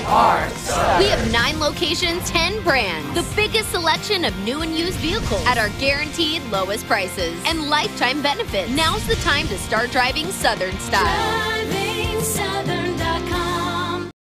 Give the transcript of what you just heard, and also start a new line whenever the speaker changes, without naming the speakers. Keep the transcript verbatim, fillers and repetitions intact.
are Southern.
We have nine locations, ten brands. The biggest selection of new and used vehicles at our guaranteed lowest prices and lifetime benefits. Now's the time to start driving Southern style.